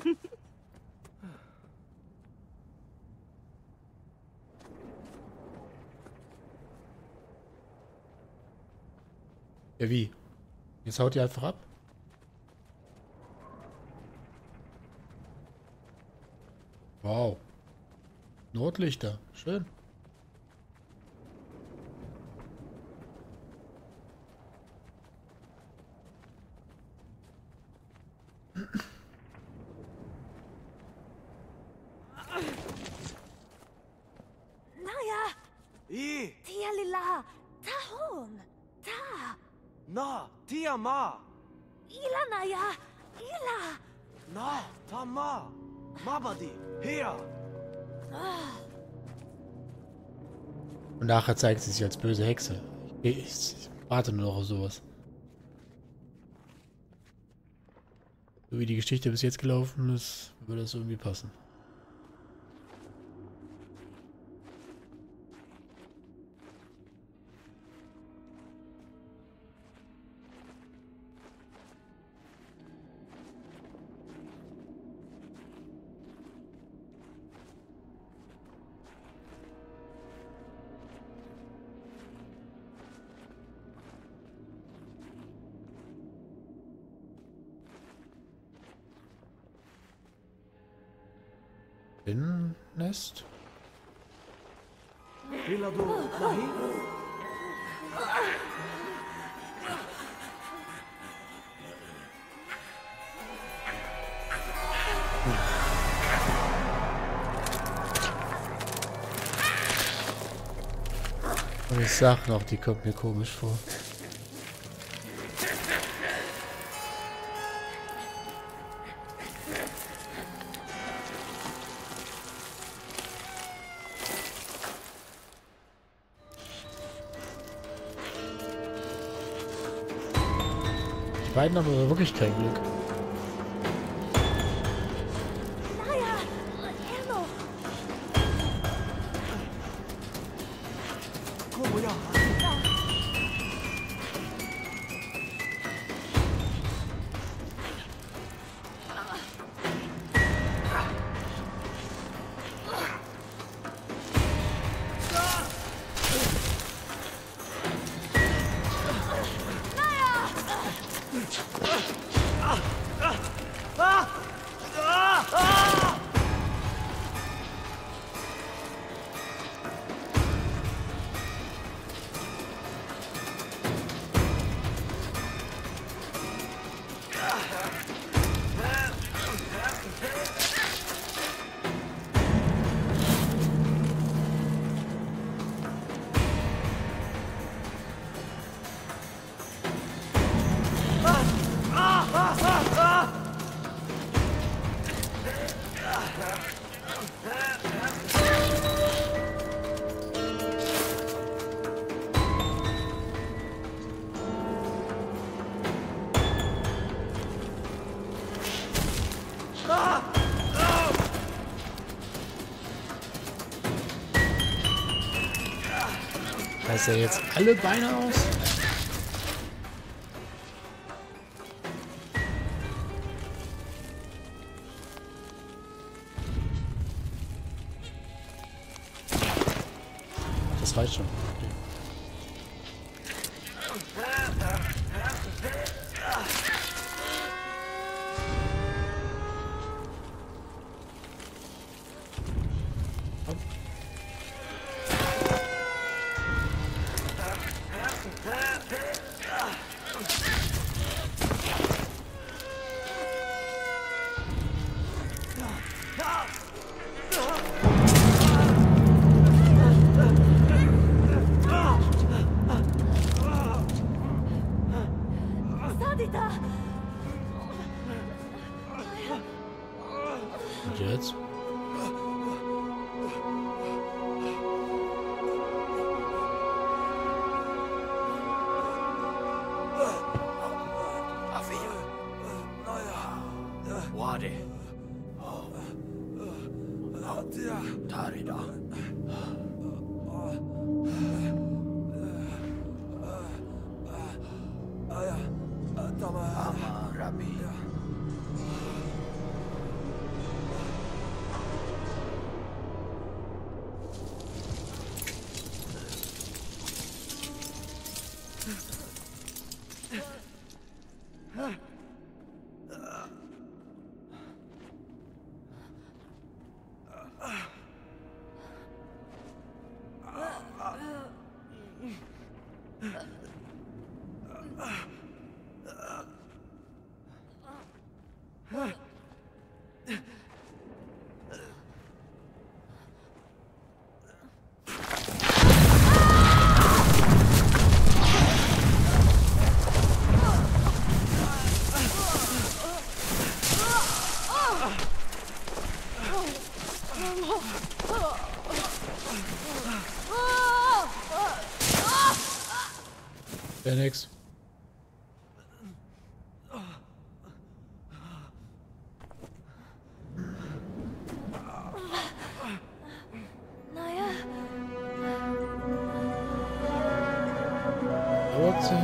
Ja, wie? Jetzt haut ihr einfach ab? Wow. Nordlichter. Schön. Naja, I, Tia Lila, Tahon, Ta, na, tia ma, Ila Naya, Ila. na, ta ma, mabadi, her. Und nachher zeigt sie sich als böse Hexe. Ich warte nur noch auf sowas. So wie die Geschichte bis jetzt gelaufen ist, würde das irgendwie passen. Binnennest? Hiladu, nahi? Und ich sag noch, die kommt mir komisch vor. Die beiden haben aber wirklich kein Glück. Naya, Erno. Como ya? Reißt er jetzt alle Beine aus? Das reicht schon. Okay. Sadita. Und jetzt? Wade. Tarida. Amarabi. Ja, nix. Naja, Dauert 10.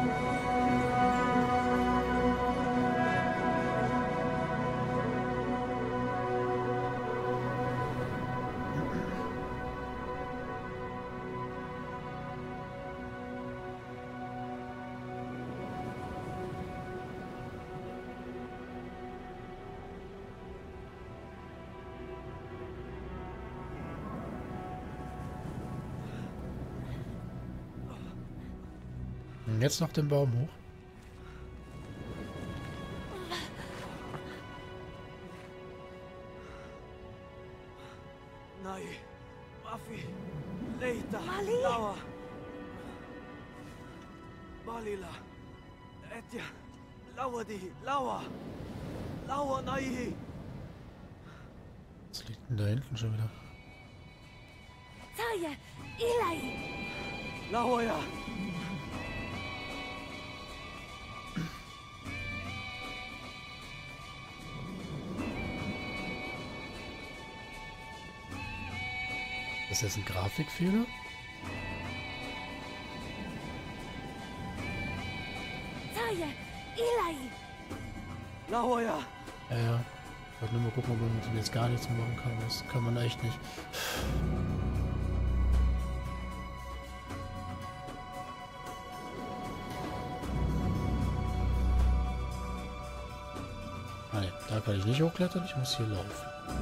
Und jetzt noch den Baum hoch. Nai, Mafi, Leita, Mali? Lawa, Balila, Etja, Lawadi, Lawa, Lawa Nai. Was liegt denn da hinten schon wieder? Taya, Ilai. Lawaya. Ist das ein Grafikfehler? Taya, Ilai. Lawaya. Ja. Ich wollte nur mal gucken, ob man mit dem jetzt gar nichts machen kann. Das kann man echt nicht. Ah, ne, da kann ich nicht hochklettern, ich muss hier laufen.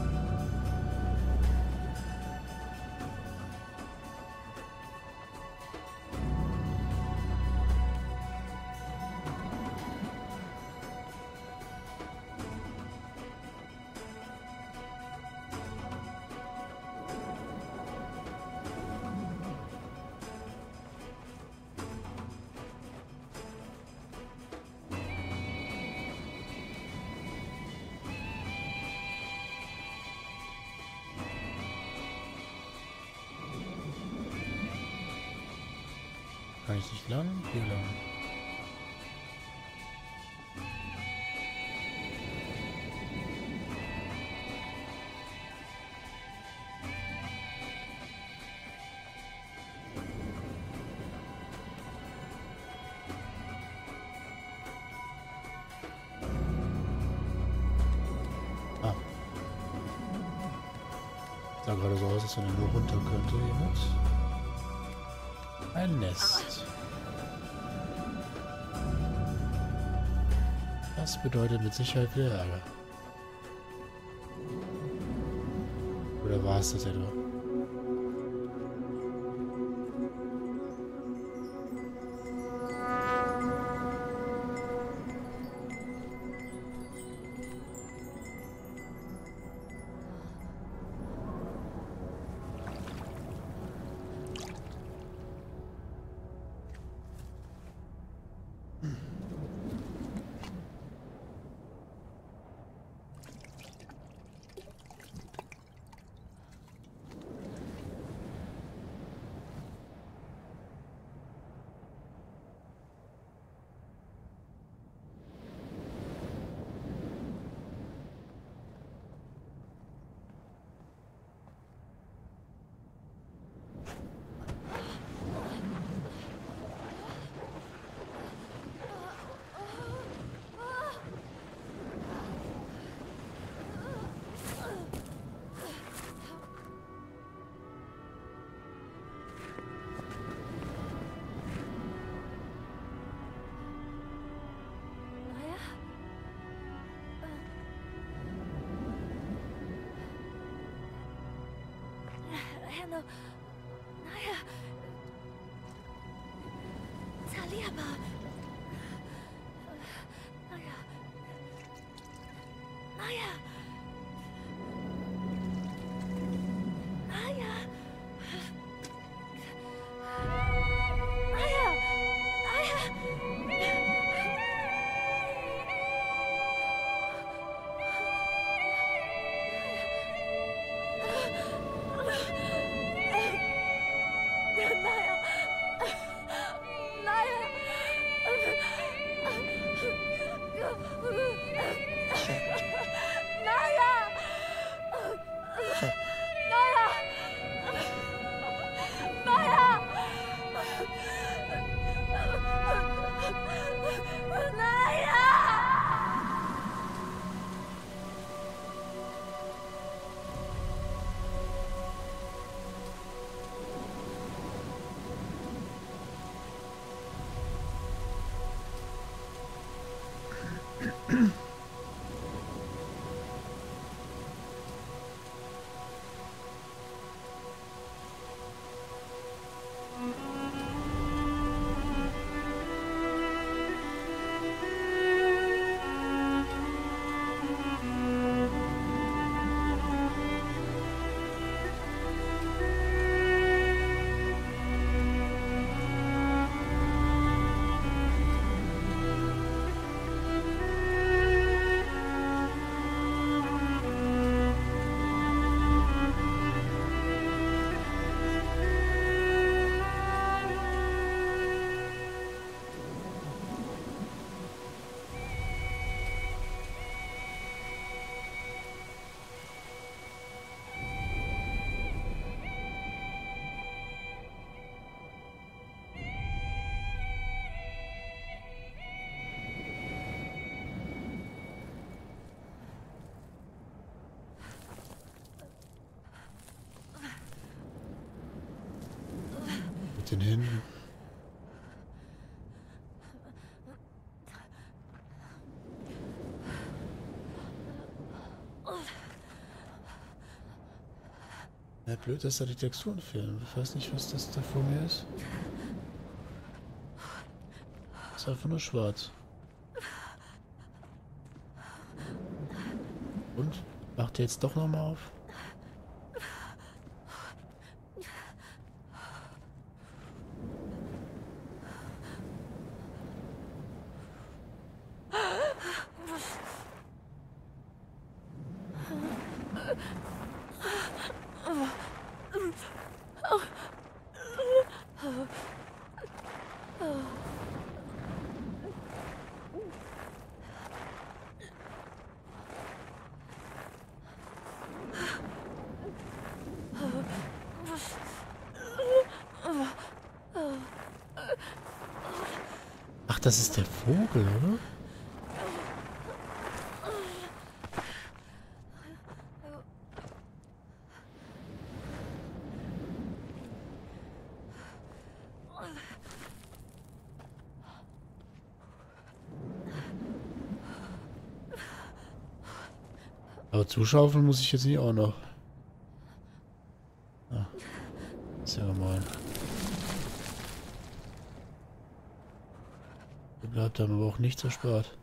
Kann ich nicht lang? Hier lang. Ah. Sah gerade so aus, als wenn er nur runter könnte. Jemand. Ein Nest. Das bedeutet mit Sicherheit wieder Ärger. Oder war es das etwa? のなんやザリヤバなんやなんやなんや Mit den Händen. Ja, blöd, dass da die Texturen fehlen. Ich weiß nicht, was das da vor mir ist. Ist einfach nur schwarz. Und? Macht ihr jetzt doch nochmal auf? Ach, das ist der Vogel, oder? Aber zuschaufeln muss ich jetzt nicht auch noch. Ah, ist ja gemein. Da bleibt einem aber auch nichts erspart.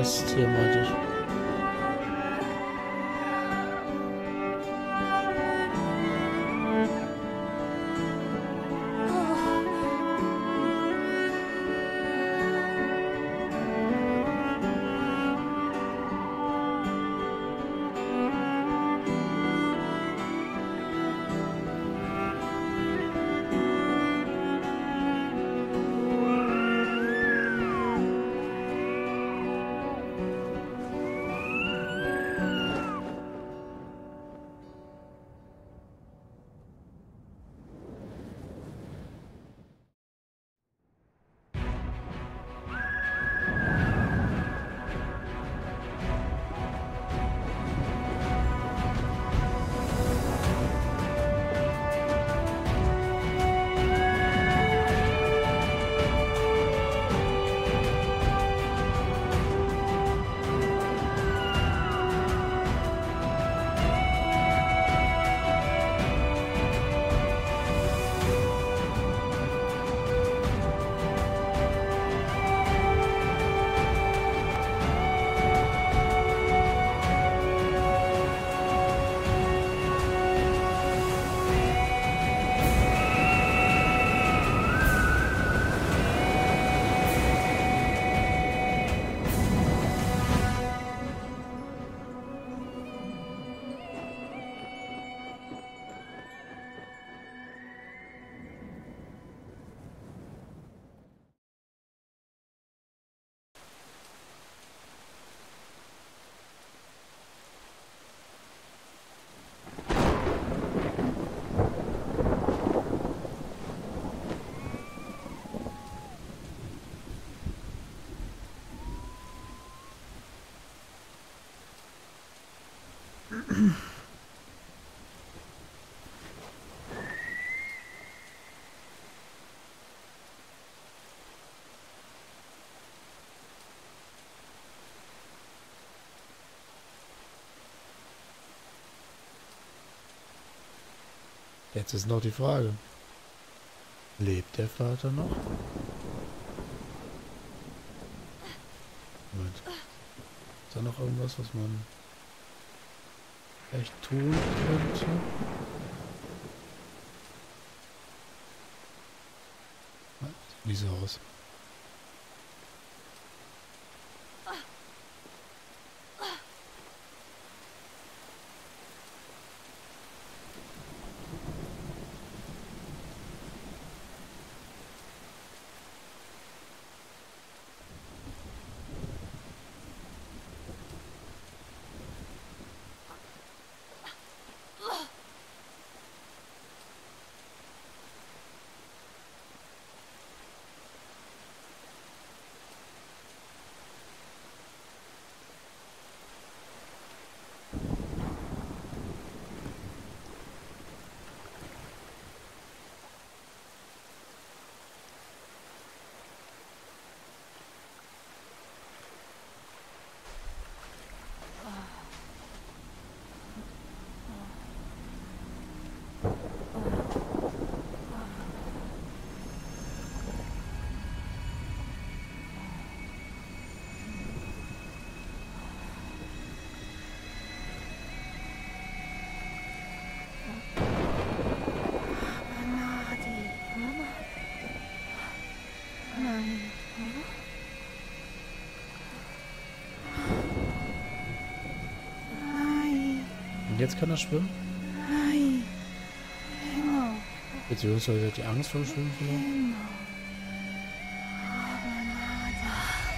Mist hier, meinte ich. Jetzt ist noch die Frage. Lebt der Vater noch? Moment. Ist da noch irgendwas, was man echt tun könnte? Sieht nicht so aus. Jetzt kann er schwimmen? Nein. Genau. Beziehungsweise hat die Angst vor dem Schwimmen verloren? Genau. Aber nada.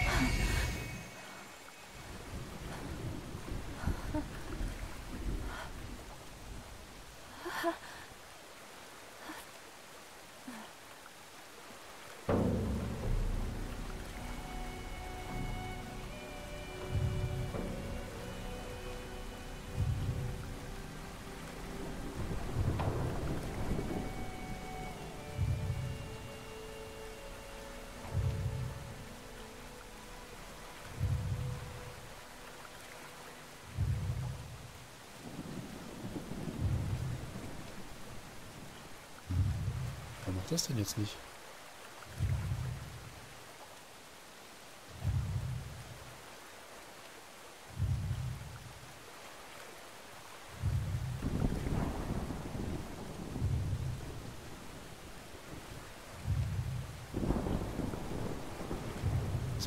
Warum macht das denn jetzt nicht?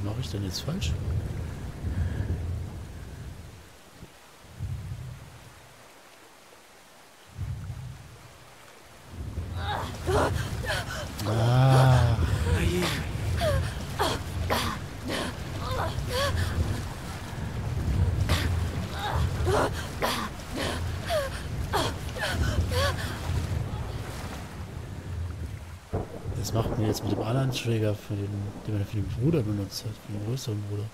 Was mache ich denn jetzt falsch? Ah, Nahi. das macht mir jetzt mit dem anderen Trigger, den man für den Bruder benutzt hat, für den größeren Bruder.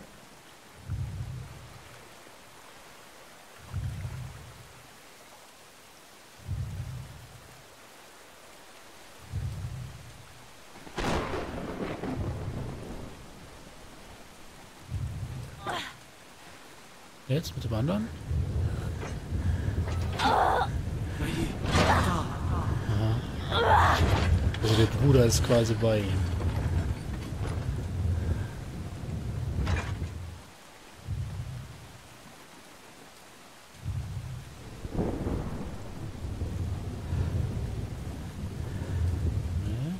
Jetzt mit dem anderen? Nahi. Da. Also der Bruder ist quasi bei ihm. Ne?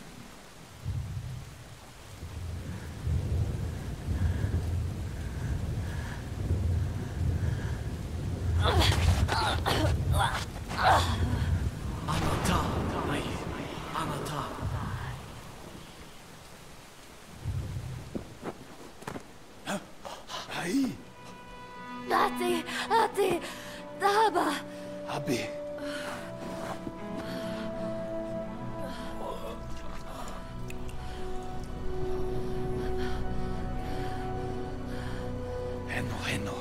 Anata. Nahi. Anata. Nahi. Ati, Daba. Abi. Henno, Henno.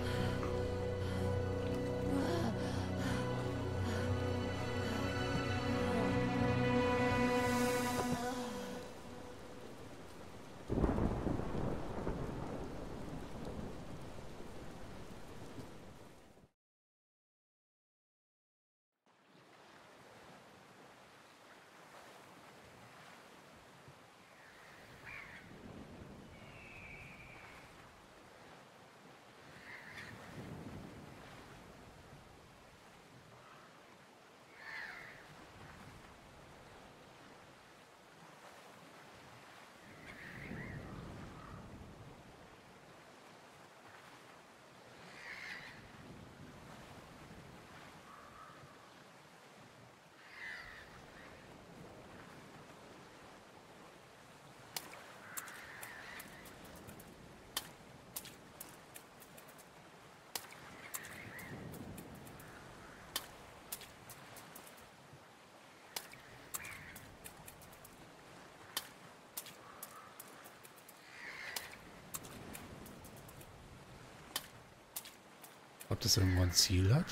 Ob das irgendwann ein Ziel hat?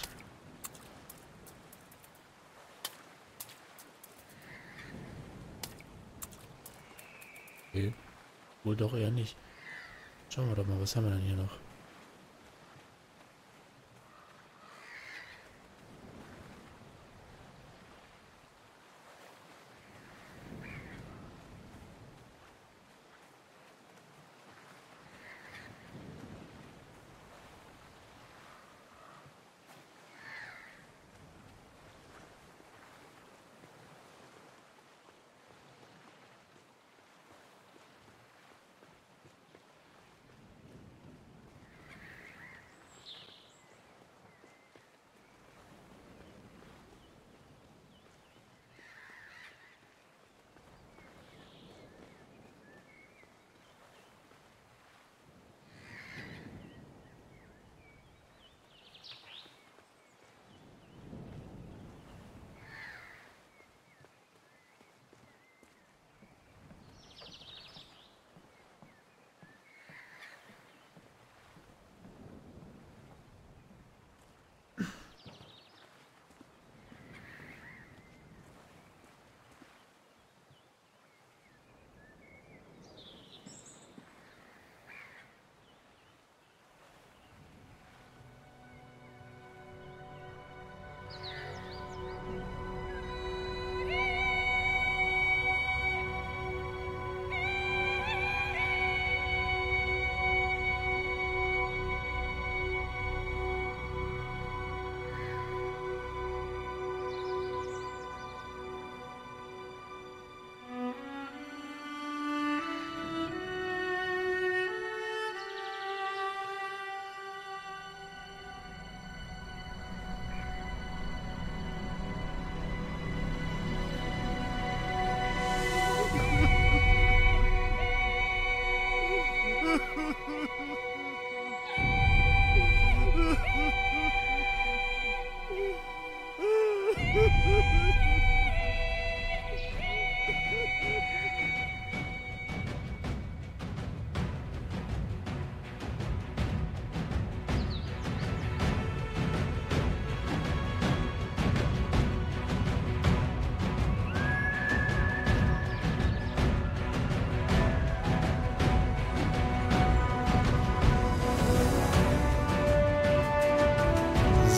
Okay. Wohl doch eher nicht. Schauen wir doch mal, was haben wir denn hier noch?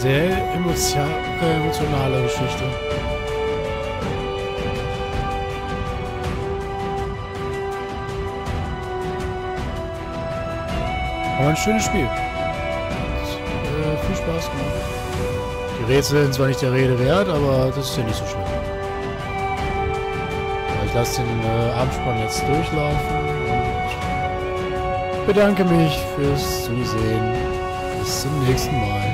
sehr emotionale Geschichte. Aber ein schönes Spiel. Hat viel Spaß gemacht. Die Rätsel sind zwar nicht der Rede wert, aber das ist ja nicht so schlimm. Ich lasse den Abspann jetzt durchlaufen und bedanke mich fürs Zusehen. Bis zum nächsten Mal.